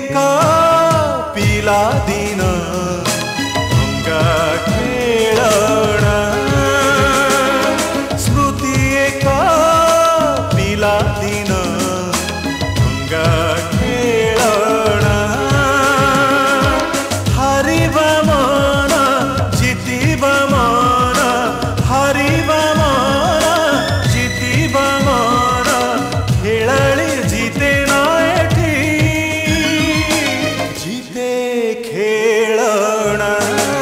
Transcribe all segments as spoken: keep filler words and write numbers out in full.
एक पिला दिन भंगा खेलना स्मृति एक पिला दिन भंगा खेलना हारिबा मन जितिबा मन हारिबा मन जितिबा मन खेलाड़ी जीते ना एठी जीते खेलना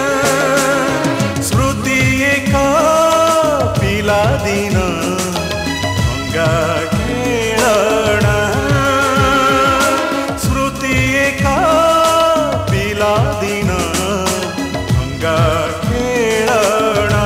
स्मृति एक पिला दिन भंगा खेलना स्मृति एक पिला दिन भंगा खेलना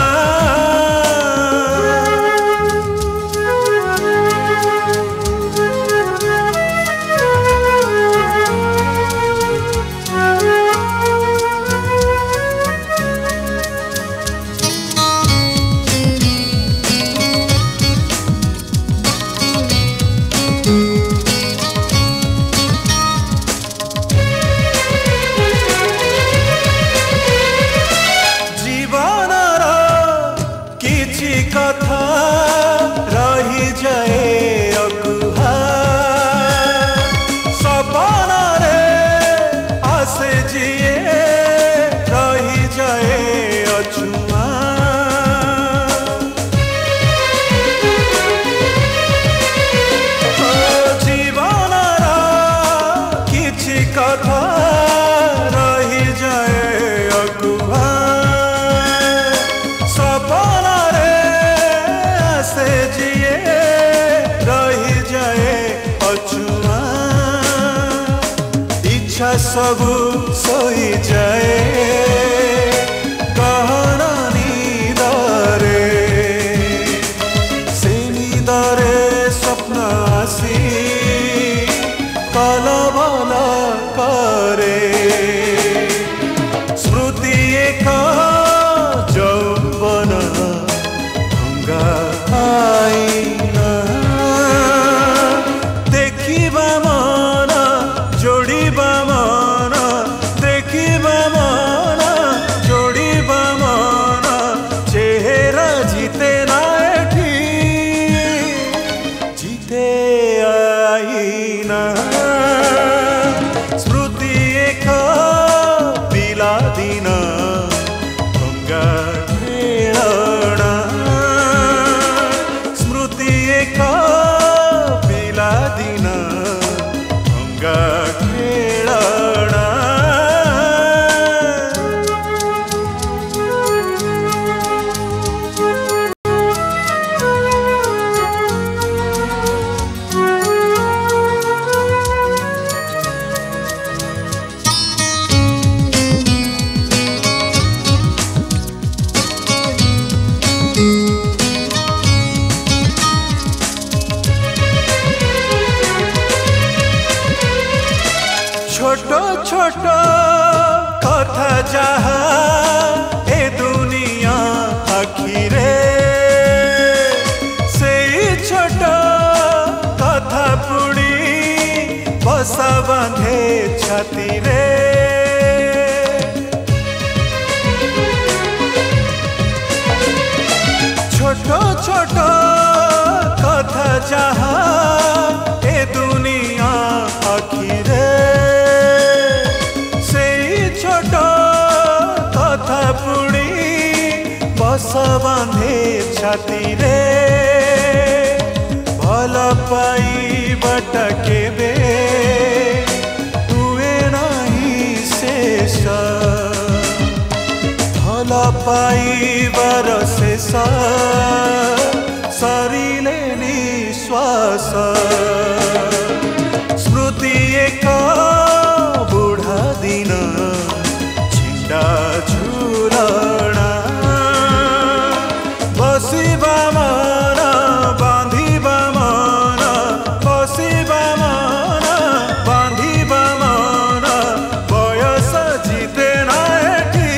जीवनर किछि कथा रही जाए अकुहा सपनारे आसे जिए रही जाए अछुआ जीवनर किछि कथा रही जाए अकुहा सपनारे आसे जिए रही जाए अछुआ इच्छा सबू सोई जाए कहना निदरे से निदरे स्वप्न आसी कलबल करे स्मृति एक जौवन भंगा आईना देखिबा मन जोड़िबा मन देखिबा मन जोड़िबा मन चेहरा जीते ना एठी जीते आईना स्मृति एक पिला दिन भंगा खेलना स्मृति एक पिला दिन भंगा खेलना छोटो छोटो कथा जहा ए दुनिया आखिरे से छोटो कथा पुणी बसा बांधे छाती रे छोटो छोटो कथा जहा ए दुनिया आखिरे छोट कथा पुणी बस बांधे छाती रे भल पाइबाटा केबे हुए नहीं शेष भल पाइबार शेष सरिले निश्वास स्मृति एक बुढ़ा दिन छिंडा झूलना बसिबा मन बांधिबा मन बसिबा मन बांधिबा मन बयस जीते ना एठी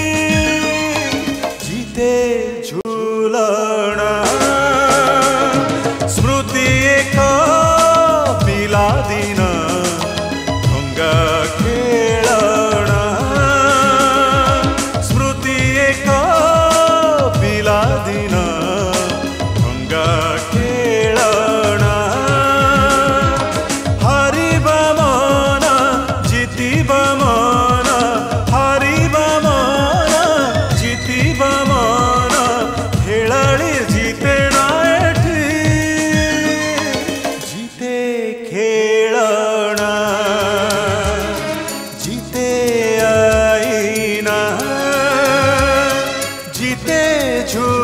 जीते झूलना स्मृति एक पिला दिन शीते झूलण